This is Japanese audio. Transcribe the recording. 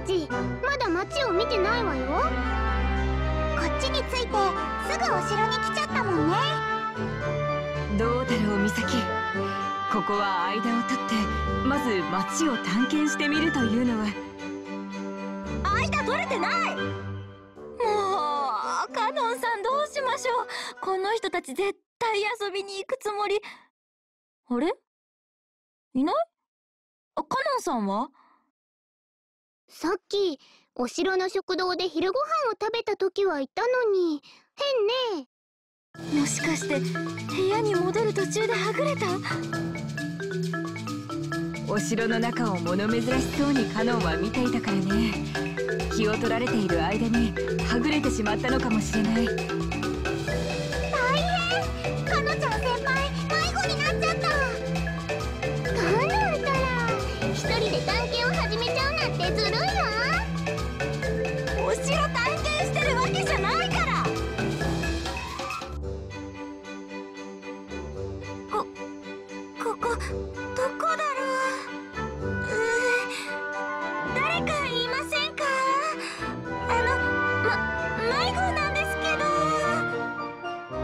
ちまだ街を見てないわよ。こっちに着いてすぐお城に来ちゃったもんね。 どうだろう美咲、ここは間を取ってまず街を探検してみるというのは。 間取れてない。もうカノンさん、どうしましょう。この人たち絶対遊びに行くつもり。あれ、いない？カノンさんは？ さっきお城の食堂で昼ご飯を食べた時はいたのに変ね。 もしかして部屋に戻る途中ではぐれた？ お城の中を物珍しそうにカノンは見ていたからね。気を取られている間にはぐれてしまったのかもしれない。 大変、カノちゃん先輩迷子になっちゃった。カノンったら一人で探検を始めちゃうなんてずるいわ。 お城探検してるわけじゃないから。ここどこ？